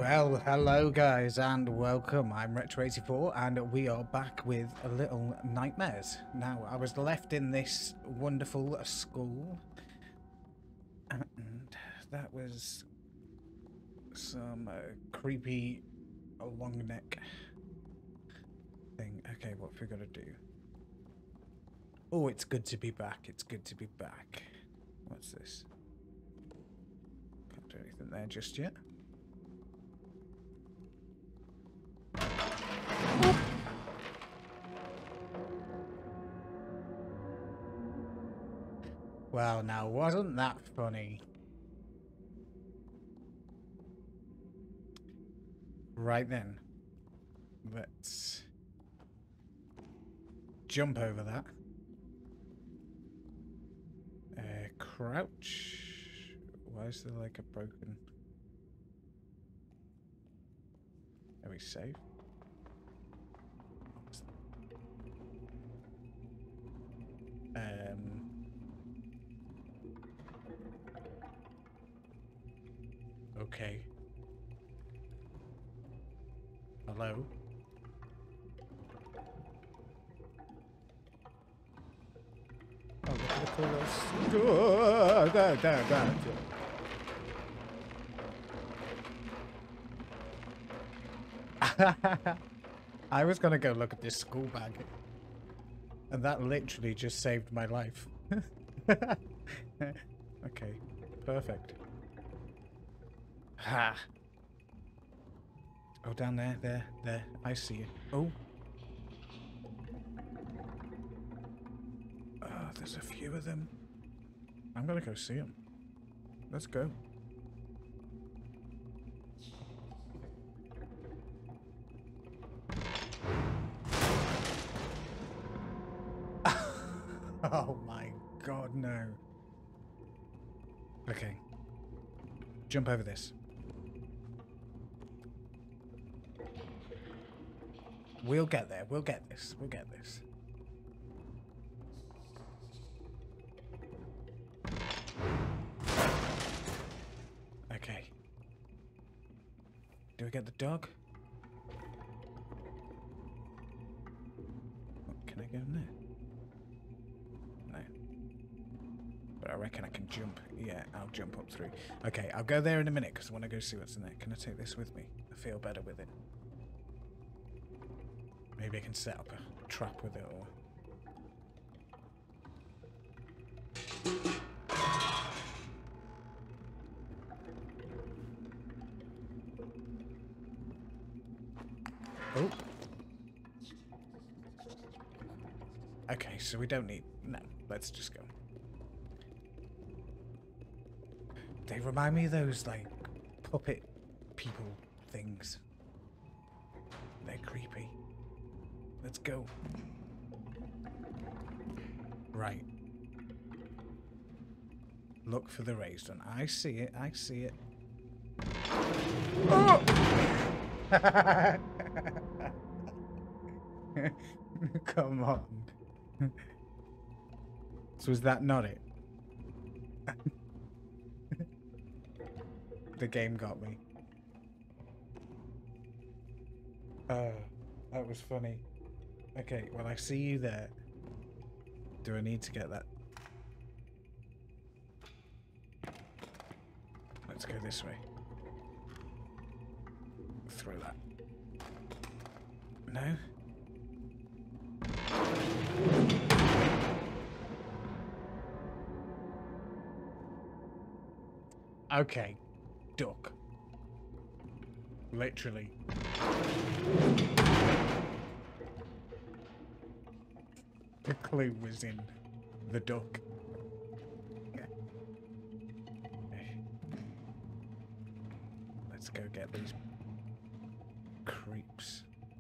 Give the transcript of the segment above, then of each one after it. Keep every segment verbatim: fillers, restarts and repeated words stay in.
Well, hello guys and welcome. I'm Retro eight four and we are back with a little nightmares. Now, I was left in this wonderful school and that was some uh, creepy long neck thing. Okay, what have we got to do? Oh, it's good to be back. It's good to be back. What's this? Can't do anything there just yet. Well, now, wasn't that funny? Right then, let's jump over that. Uh, crouch. Why is there like a broken... Are we safe? Um... Okay. Hello? Oh, look at the colours. Oh, there, there, there. I was gonna go look at this school bag. And that literally just saved my life. Okay, perfect. Ha! Oh, down there, there, there. I see it. Oh. Ah, oh, there's a few of them. I'm gonna go see them. Let's go. Oh my god, no. Okay. Jump over this. We'll get there. We'll get this. We'll get this. Okay. Do we get the dog? Can I go in there? No. But I reckon I can jump. Yeah, I'll jump up through. Okay, I'll go there in a minute because I want to go see what's in there. Can I take this with me? I feel better with it. Maybe I can set up a trap with it, or... Oh. Okay, so we don't need... No, let's just go. They remind me of those, like, puppet people things. They're creepy. Let's go. Right. Look for the raised one. I see it. I see it. Oh! Come on. So is that not it? The game got me. Oh, that was funny. Okay, well, I see you there. Do I need to get that? Let's go this way. Throw that. No? Okay. Duck. Literally. The clue was in the duck. Okay. Let's go get these creeps.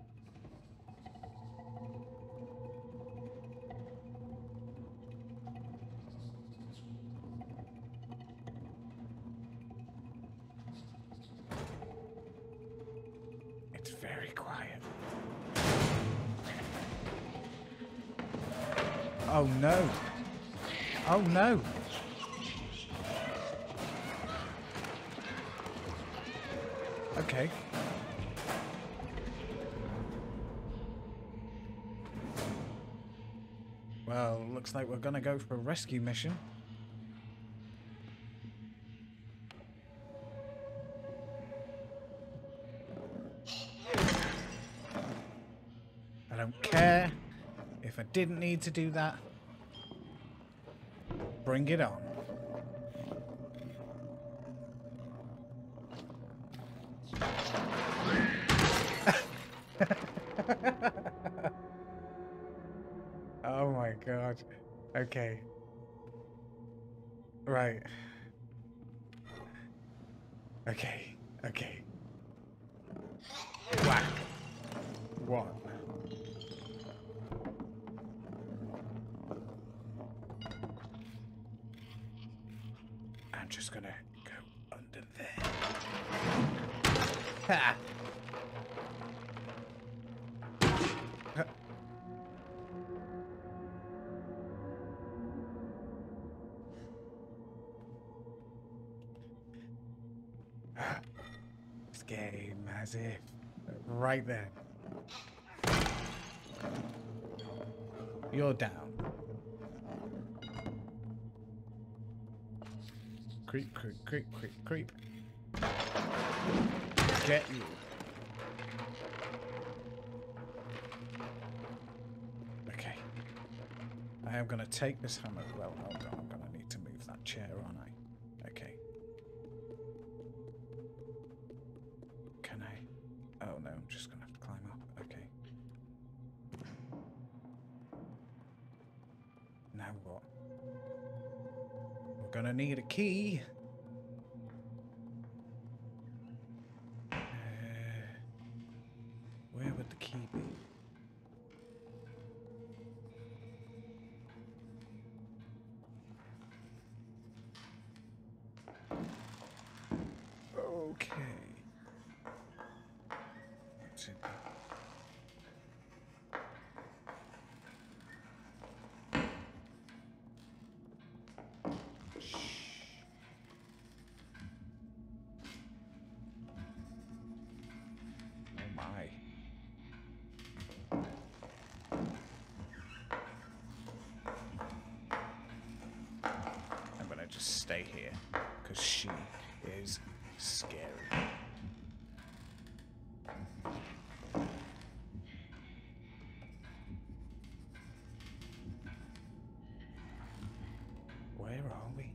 It's very quiet. Oh no. Oh no. Okay. Okay. Well, looks like we're gonna go for a rescue mission. I don't care if I didn't need to do that. Bring it on. Oh my god. Okay. Right. Okay. Okay. Whack. One. I'm just gonna go under there. Ha! This game as if right there. You're down. Creep, creep, creep, creep, creep. Get you. Okay. I am gonna take this hammer. Well, hold on. I'm gonna need to move that chair, aren't I? Okay. Can I? Oh no, I'm just gonna have to climb up. Okay. Now what? We're gonna need a key. Uh, where would the key be? Okay. What's in there? Just stay here, because she is scary. Where are we?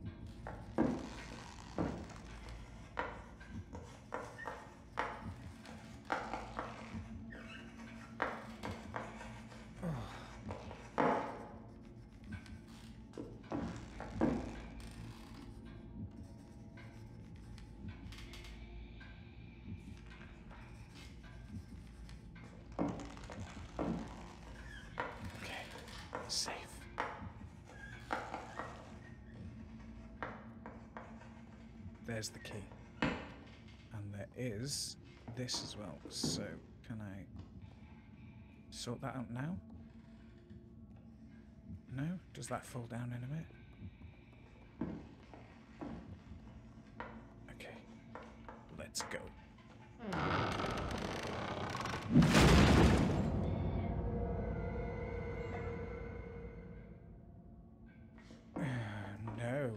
Safe. There's the key. And there is this as well. So, can I sort that out now? No? Does that fall down in a bit? Okay. Let's go. No.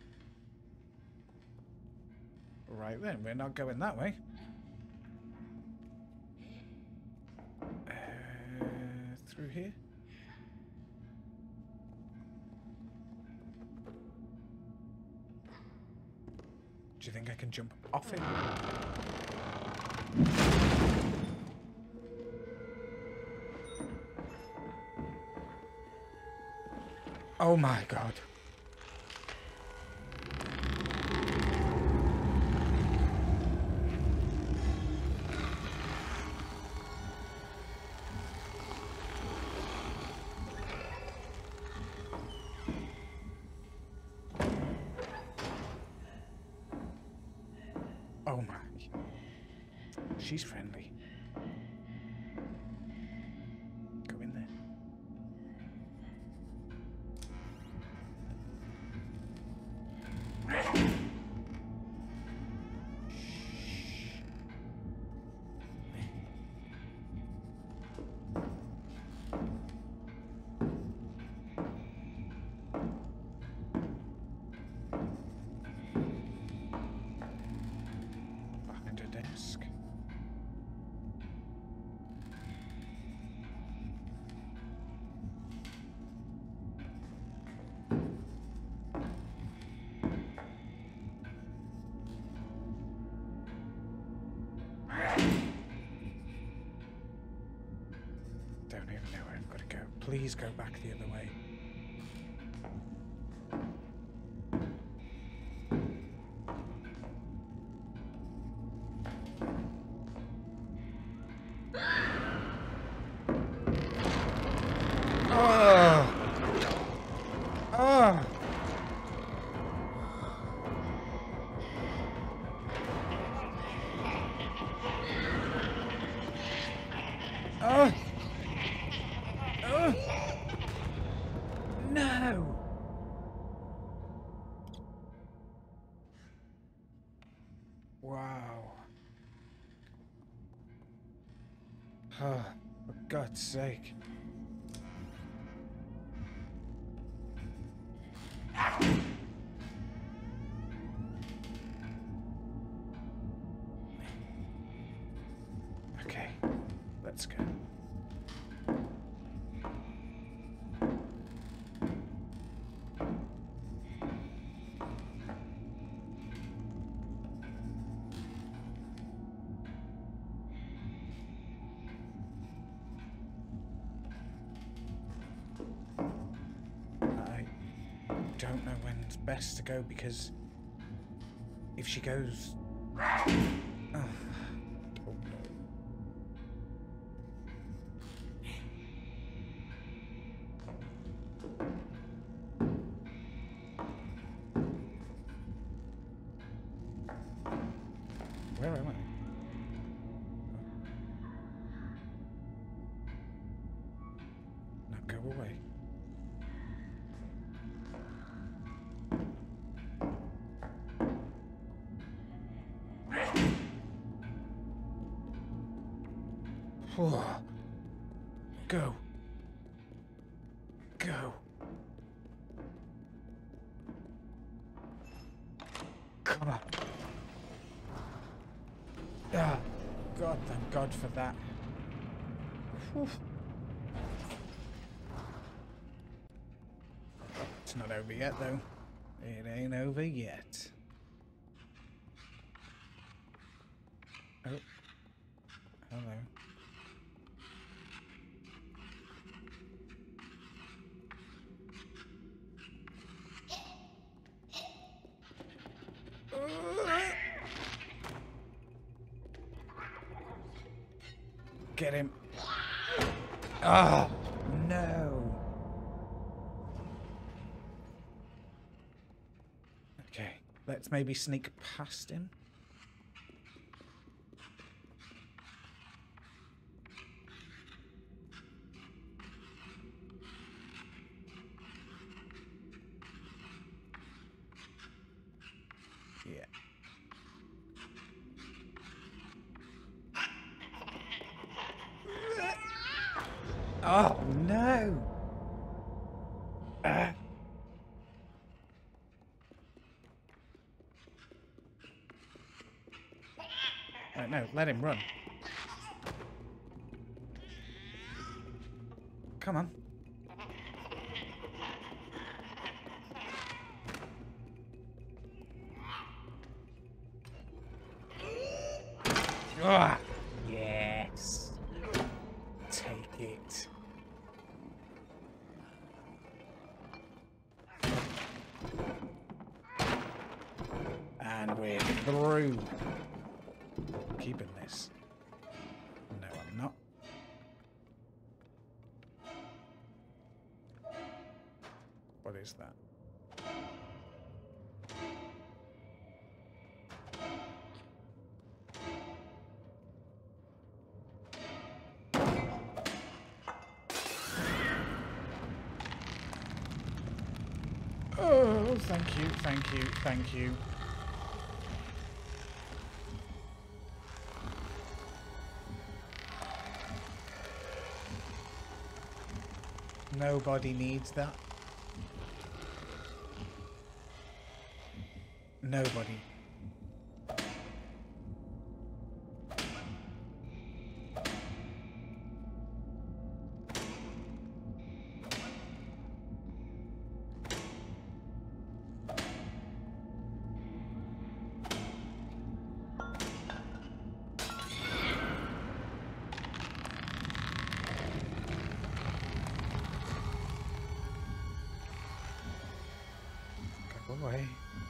Right then, we're not going that way. Uh, through here? Do you think I can jump off it? Oh my god. Oh my. She's friendly. Go in there. Don't even know where I've got to go. Please go back the other way. Oh! Oh! Oh! Oh! No! Wow. Oh, for God's sake. Okay, let's go. I don't know when's best to go because if she goes... Oh. Where am I? Now go away. Oh. Go. Go. Come on. Ah, God, thank God for that. Whew. It's not over yet, though. It ain't over yet. Oh. Hello. Get him. Oh, no. Okay, let's maybe sneak past him. Yeah. Oh, no. Uh. Uh, no, let him run. Come on. Ah, yes. Take it. And we're through. Keeping this. No, I'm not. What is that? Oh, thank you, thank you, thank you. Nobody needs that. Nobody. away.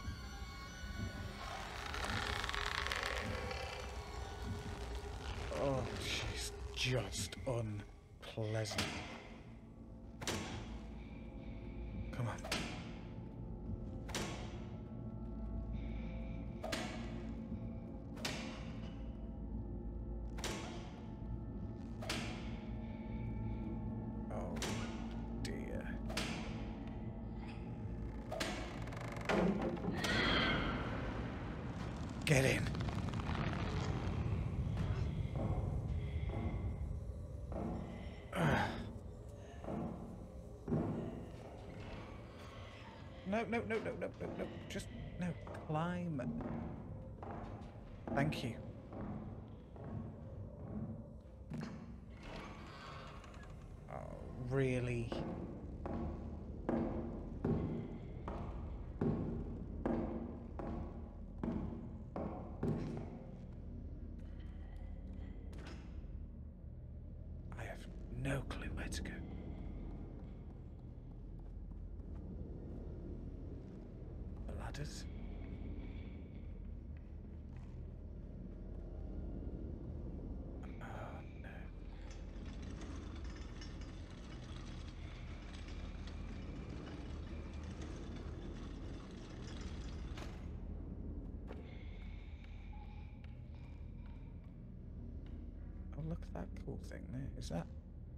Oh, she's just unpleasant. Come on. Oh, dear. Get in. No, no, no, no, no, no, no. Just, no. Climb. Thank you. Oh, really? I have no clue where to go. The ladders? Oh, no. Oh, look at that cool thing there. Is that...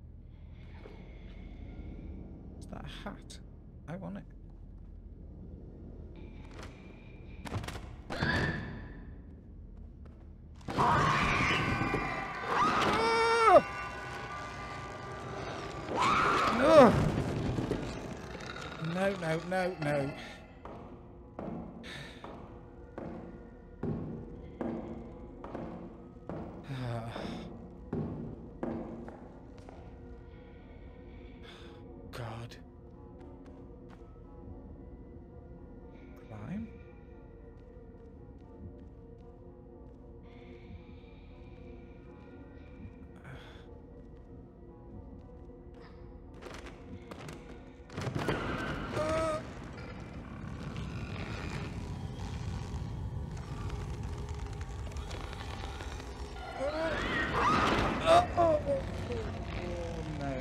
Is that a hat? I want it. No! No, no, no, no. God. Climb? Oh, oh, oh, oh, no.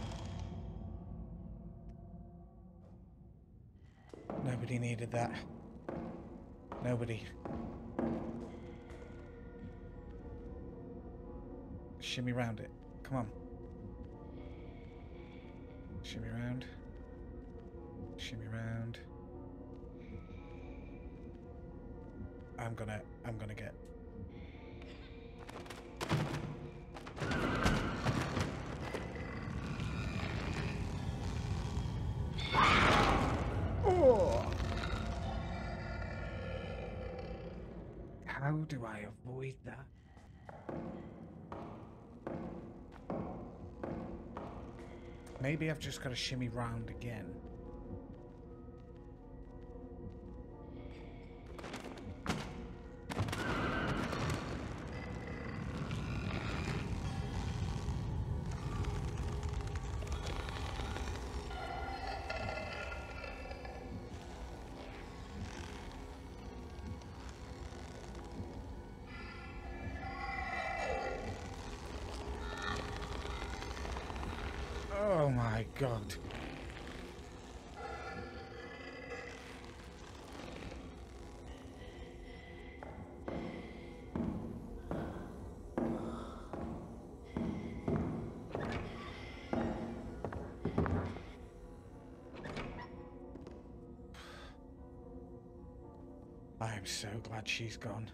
Nobody needed that. Nobody. Shimmy round it. Come on. Shimmy round. Shimmy round. I'm gonna, I'm gonna get... Oh! How do I avoid that? Maybe I've just got to shimmy round again. Oh my God. I'm so glad she's gone.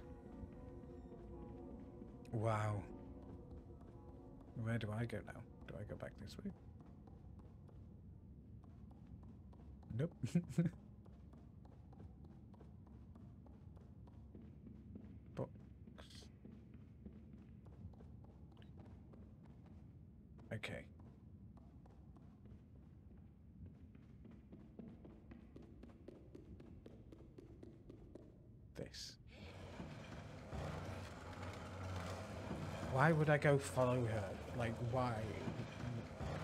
Wow. Where do I go now? Do I go back this way? Nope. Books. Okay. This. Why would I go follow her? Like, why?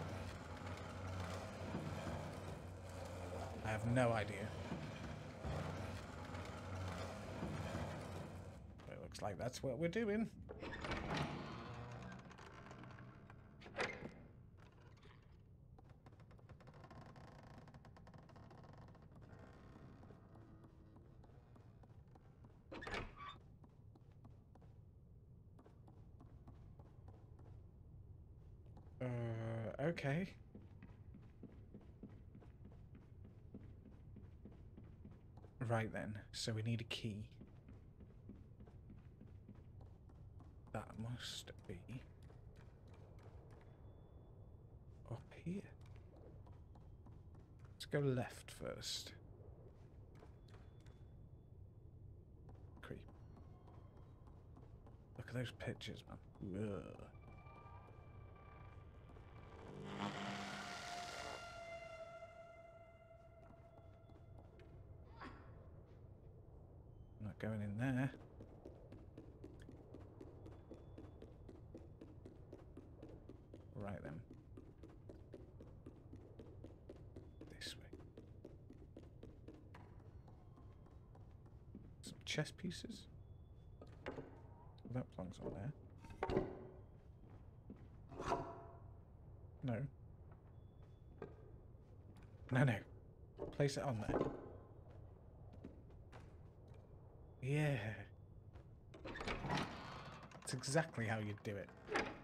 I have no idea. Looks like that's what we're doing. Uh, okay. Right then, so we need a key. That must be up here. Let's go left first. Creep. Look at those pictures, man. Ugh. Not going in there. Right then. This way. Some chess pieces. That belongs on there. No. No, no. Place it on there. Yeah. That's exactly how you do it.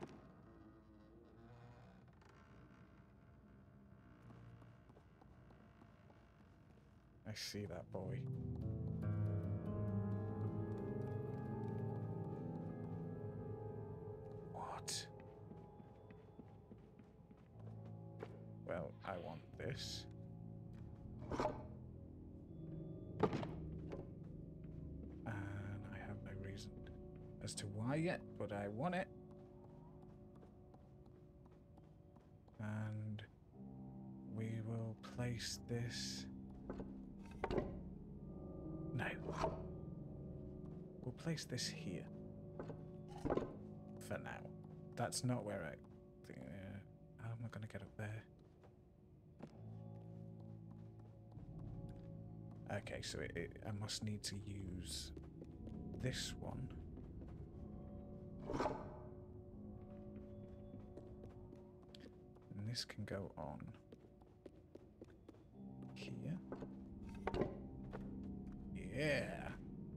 I see that boy. What? Well, I want this. And I have no reason as to why yet, but I want it. And we will place this... No. We'll place this here. For now. That's not where I think... Uh, how am I going to get up there? Okay, so it, it, I must need to use this one. And this can go on here. Yeah.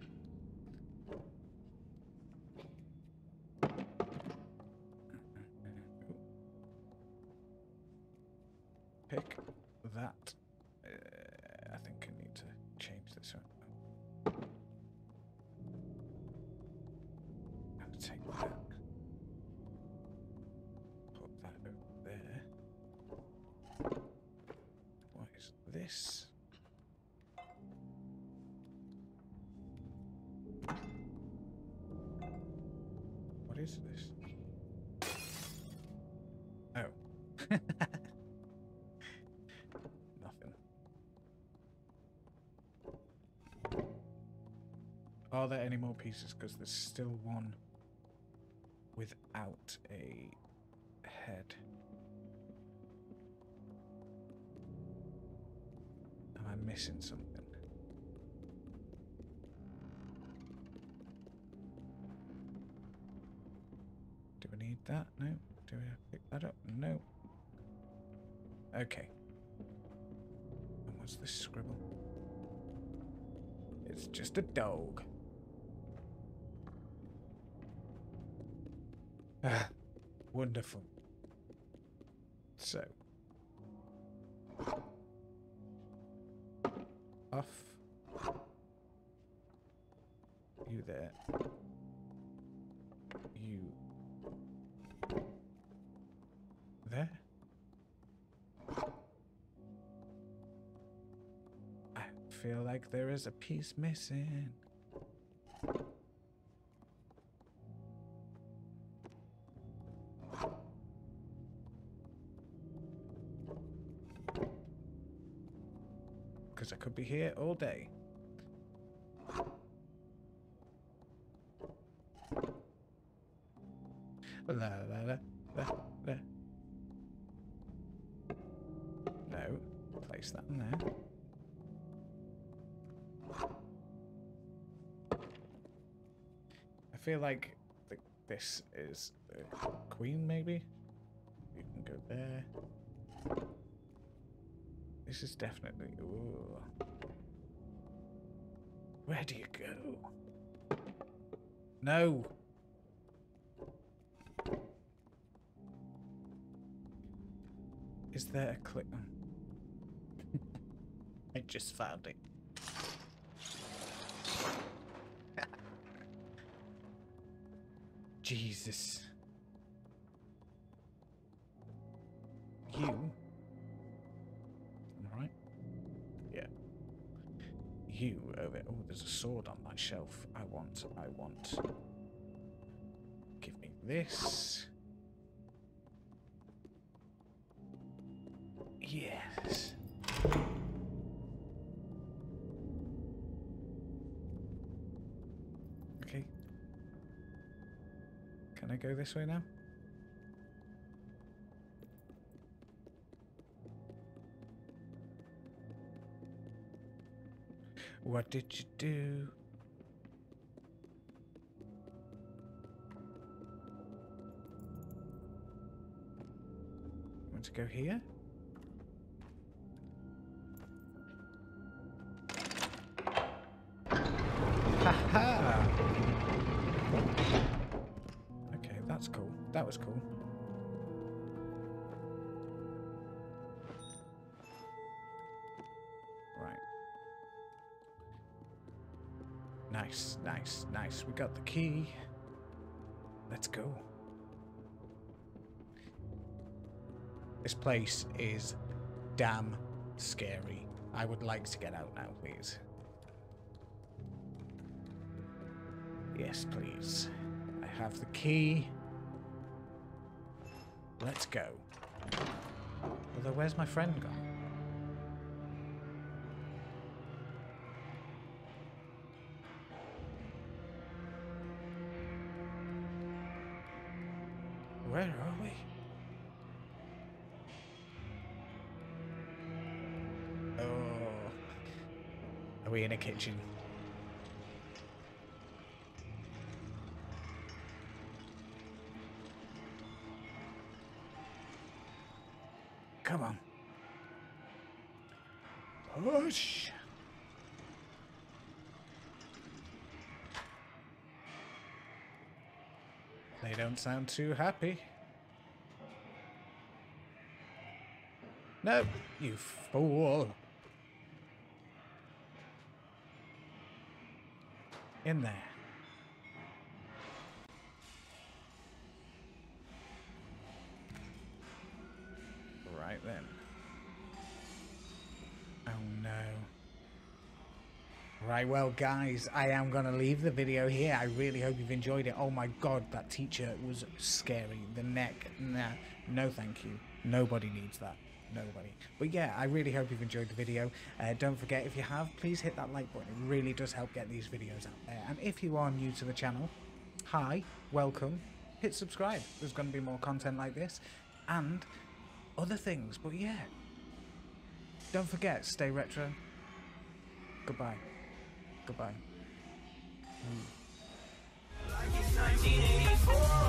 Pick that. Uh, I think I need to change this one. And take that. Put that over there. What is this? What is this? Oh. Nothing. Are there any more pieces? Because there's still one without a head. Am I missing something? Do we need that? No. Do we have to pick that up? No. Okay. And what's this scribble? It's just a dog. Ah, wonderful. So. Off. You there. You there. I feel like there is a piece missing. Because I could be here all day. La la la la la. No, place that in there. feel like th this is the queen, maybe? You can go there. This is definitely... Ooh. Where do you go? No! Is there a clip? I just found it. Jesus. You? Alright. Yeah. You over... Oh, there's a sword on my shelf. I want, I want. Give me this. Yes. Okay. Can I go this way now? What did you do? Want to go here? Haha! Okay, that's cool. That was cool. Right. Nice, nice, nice. We got the key. Let's go. This place is damn scary. I would like to get out now, please. Yes, please. I have the key. Let's go. Although, where's my friend gone? Where are we? Oh. Are we in a kitchen? Come on. Push. They don't sound too happy. No, you fool. In there. Right then. Oh no. Right, well guys, I am going to leave the video here. I really hope you've enjoyed it. Oh my god, that teacher was scary. The neck, nah, no thank you. Nobody needs that. Nobody. But yeah, I really hope you've enjoyed the video. Uh, don't forget, if you have, please hit that like button. It really does help get these videos out there. And if you are new to the channel, hi, welcome. Hit subscribe. There's going to be more content like this. And other things. But yeah, don't forget, stay retro. Goodbye. Goodbye. Mm. Like it's nineteen eighty-four.